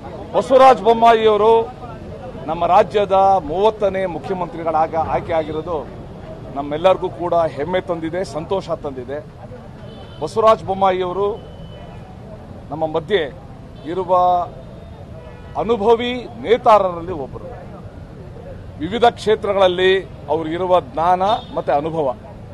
ಬಸವರಾಜ ಬೊಮ್ಮಾಯಿಯವರು ನಮ್ಮ ರಾಜ್ಯದ 30ನೇ ಮುಖ್ಯಮಂತ್ರಿಗಳಾಗ ಆಯ್ಕೆ ಆಗಿರೋದು ನಮ್ಮೆಲ್ಲರಿಗೂ ಕೂಡ ಹೆಮ್ಮೆ ತಂದಿದೆ, ಸಂತೋಷ ತಂದಿದೆ. ಬಸವರಾಜ ಬೊಮ್ಮಾಯಿಯವರು ನಮ್ಮ ಮಧ್ಯೆ ಇರುವ ಅನುಭವಿ ನೇತಾರರಲ್ಲಿ ಒಬ್ಬರು. ವಿವಿಧ ಕ್ಷೇತ್ರಗಳಲ್ಲಿ ಅವರಿರುವ ಜ್ಞಾನ ಮತ್ತು ಅನುಭವ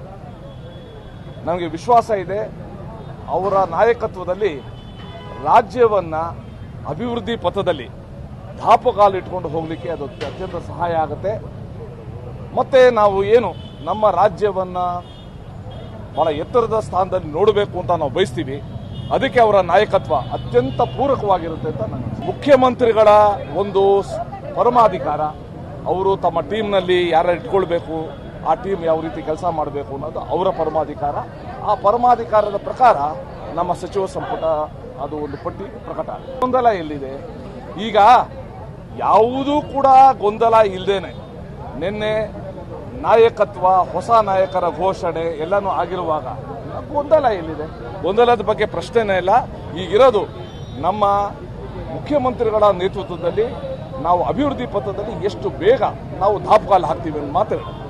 ನಮಗೆ ವಿಶ್ವಾಸ ಇದೆ. ಅವರ ನಾಯಕತ್ವದಲ್ಲಿ ರಾಜ್ಯವನ್ನ ಅಭಿವೃದ್ಧಿ ಪಥದಲ್ಲಿ ದಾಪುಗಾಲಿಟ್ಕೊಂಡು ಹೋಗಲಿಕ್ಕೆ ಅದು ಅತ್ಯಂತ ಸಹಾಯ ಆಗುತ್ತೆ. ಮತ್ತೆ ನಾವು ಏನು ನಮ್ಮ ರಾಜ್ಯವನ್ನ ಬಹಳ ಎತ್ತರದ ಸ್ಥಾನದಲ್ಲಿ ನೋಡಬೇಕು ಅಂತ ನಾವು ಬಯಸ್ತೀವಿ. ಅದಕ್ಕೆ ಅವರ ನಾಯಕತ್ವ ಅತ್ಯಂತ ಪೂರಕವಾಗಿರುತ್ತೆ ಅಂತ ನನಗೆ. ಮುಖ್ಯಮಂತ್ರಿಗಳ ಒಂದು ಪರಮಾಧಿಕಾರ, ಅವರು ತಮ್ಮ ಟೀಮ್ನಲ್ಲಿ ಯಾರು ಇಟ್ಕೊಳ್ಬೇಕು, ಆ ಟೀಮ್ ಯಾವ ರೀತಿ ಕೆಲಸ ಮಾಡಬೇಕು ಅನ್ನೋದು ಅವರ ಪರಮಾಧಿಕಾರ. ಆ ಪರಮಾಧಿಕಾರದ ಪ್ರಕಾರ ನಮ್ಮ ಸಚಿವ ಸಂಪುಟ ಅದು ಒಂದು ಪಟ್ಟಿ ಪ್ರಕಟ ಆಗಿದೆ. ಗೊಂದಲ ಎಲ್ಲಿದೆ? ಈಗ ಯಾವುದೂ ಕೂಡ ಗೊಂದಲ ಇಲ್ಲದೇನೆ ನಿನ್ನೆ ನಾಯಕತ್ವ, ಹೊಸ ನಾಯಕರ ಘೋಷಣೆ ಎಲ್ಲನೂ ಆಗಿರುವಾಗ ಗೊಂದಲ ಎಲ್ಲಿದೆ? ಗೊಂದಲದ ಬಗ್ಗೆ ಪ್ರಶ್ನೆನೇ ಇಲ್ಲ. ಈಗಿರೋದು ನಮ್ಮ ಮುಖ್ಯಮಂತ್ರಿಗಳ ನೇತೃತ್ವದಲ್ಲಿ ನಾವು ಅಭಿವೃದ್ಧಿ ಪಥದಲ್ಲಿ ಎಷ್ಟು ಬೇಗ ನಾವು ದಾಪುಗಾಲು ಹಾಕ್ತೀವಿ ಅಂತ ಮಾತಾಡಿ